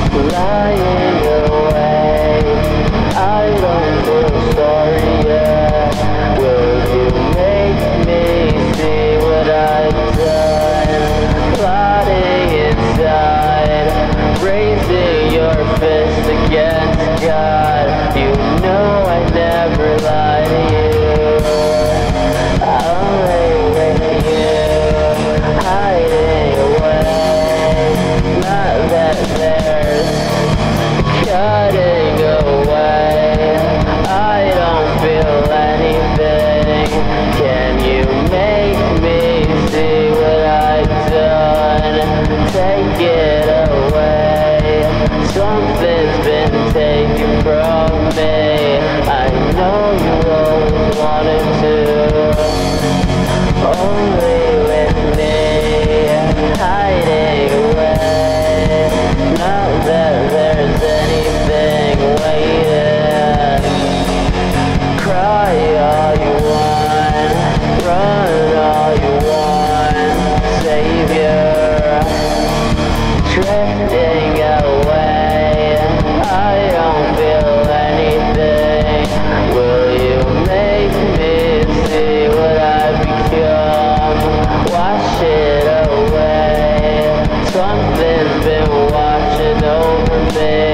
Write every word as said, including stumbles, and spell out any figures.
lying away. I don't feel sorry yet. Will you make me see what I've done? Plotting inside, raising your fist against God. You know I never lie to you. I'll lay with you, hiding away. Not that there's cutting away. I don't feel anything. Can you make me see what I've done? Take it away. Something's been taken from me. I know you always wanted to. Only with me, hiding away. Not that there's anything waiting. Cry all you want, run all you want, Savior. Drifting away, I don't feel anything. Will you make me see what I've become? Wash it away. Something's been watching over me.